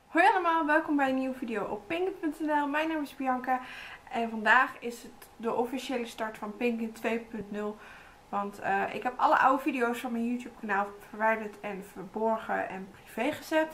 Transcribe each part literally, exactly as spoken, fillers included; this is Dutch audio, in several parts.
Hoi allemaal, welkom bij een nieuwe video op Pinkit punt n l. Mijn naam is Bianca en vandaag is het de officiële start van Pinkit twee punt nul. Want uh, ik heb alle oude video's van mijn YouTube kanaal verwijderd en verborgen en privé gezet.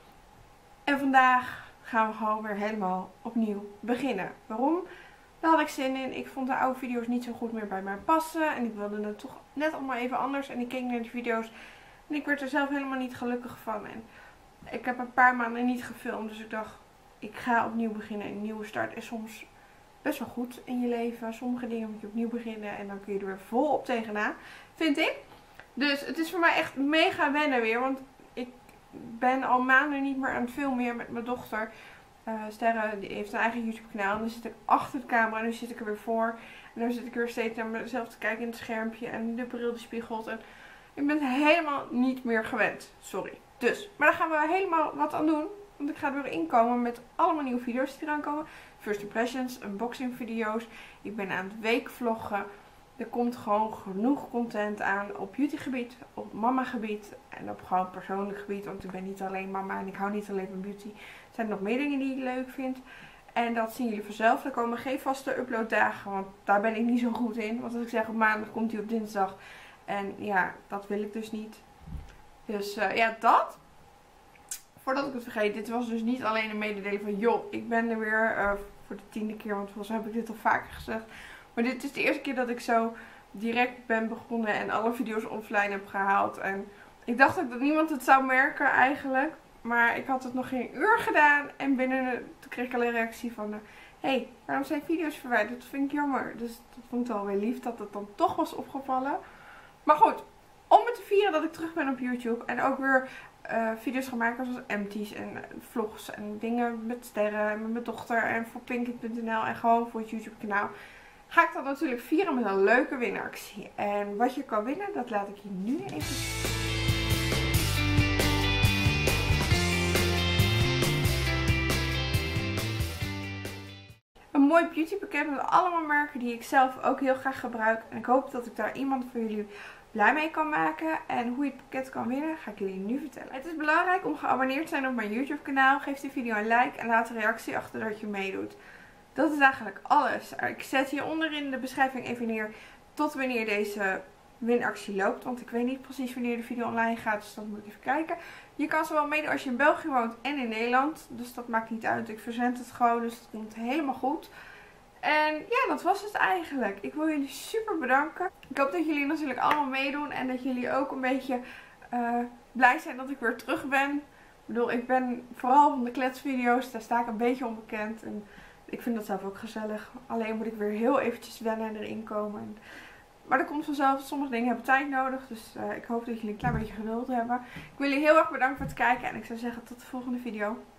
En vandaag gaan we gewoon weer helemaal opnieuw beginnen. Waarom? Daar had ik zin in. Ik vond de oude video's niet zo goed meer bij mij passen. En ik wilde het toch net allemaal even anders. En ik keek naar die video's en ik werd er zelf helemaal niet gelukkig van. En ik heb een paar maanden niet gefilmd, dus ik dacht, ik ga opnieuw beginnen. Een nieuwe start is soms best wel goed in je leven. Sommige dingen moet je opnieuw beginnen en dan kun je er weer volop tegenaan, vind ik. Dus het is voor mij echt mega wennen weer, want ik ben al maanden niet meer aan het filmen meer met mijn dochter. Uh, Sterre die heeft een eigen YouTube kanaal en dan zit ik achter de camera en nu zit ik er weer voor. En dan zit ik weer steeds naar mezelf te kijken in het schermpje en de bril die spiegelt. En ik ben het helemaal niet meer gewend, sorry. Dus, maar daar gaan we helemaal wat aan doen. Want ik ga er weer inkomen met allemaal nieuwe video's die eraan komen. First impressions, unboxing video's. Ik ben aan het weekvloggen. Er komt gewoon genoeg content aan op beauty gebied, op mama gebied en op gewoon persoonlijk gebied. Want ik ben niet alleen mama en ik hou niet alleen van beauty. Er zijn nog meer dingen die ik leuk vind. En dat zien jullie vanzelf. Er komen geen vaste uploaddagen, want daar ben ik niet zo goed in. Want als ik zeg op maandag komt hij op dinsdag. En ja, dat wil ik dus niet. Dus uh, ja, dat. Voordat ik het vergeet, dit was dus niet alleen een mededeling van joh, ik ben er weer uh, voor de tiende keer, want volgens mij heb ik dit al vaker gezegd. Maar dit is de eerste keer dat ik zo direct ben begonnen en alle video's offline heb gehaald. En ik dacht ook dat niemand het zou merken eigenlijk. Maar ik had het nog geen uur gedaan en binnen de, toen kreeg ik al een reactie van hé, hey, waarom zijn video's verwijderd? Dat vind ik jammer. Dus dat vond ik wel weer lief dat het dan toch was opgevallen. Maar goed, om het te vieren dat ik terug ben op YouTube en ook weer uh, video's ga maken zoals empties en vlogs en dingen met sterren en met mijn dochter en voor Pinkit punt n l en gewoon voor het YouTube kanaal, ga ik dat natuurlijk vieren met een leuke winactie. En wat je kan winnen, dat laat ik je nu even zien. Een mooi beautypakket met allemaal merken die ik zelf ook heel graag gebruik. En ik hoop dat ik daar iemand voor jullie blij mee kan maken. En hoe je het pakket kan winnen, ga ik jullie nu vertellen. Het is belangrijk om geabonneerd te zijn op mijn YouTube kanaal. Geef de video een like en laat een reactie achter dat je meedoet. Dat is eigenlijk alles. Ik zet hieronder in de beschrijving even neer tot wanneer deze winactie loopt. Want ik weet niet precies wanneer de video online gaat, dus dat moet ik even kijken. Je kan zowel meedoen als je in België woont en in Nederland. Dus dat maakt niet uit. Ik verzend het gewoon, dus dat komt helemaal goed. En ja, dat was het eigenlijk. Ik wil jullie super bedanken. Ik hoop dat jullie natuurlijk allemaal meedoen. En dat jullie ook een beetje uh, blij zijn dat ik weer terug ben. Ik bedoel, ik ben vooral van de kletsvideo's. Daar sta ik een beetje onbekend. En ik vind dat zelf ook gezellig. Alleen moet ik weer heel eventjes wennen en erin komen. En maar dat komt vanzelf. Sommige dingen hebben tijd nodig. Dus uh, ik hoop dat jullie een klein beetje geduld hebben. Ik wil jullie heel erg bedanken voor het kijken. En ik zou zeggen tot de volgende video.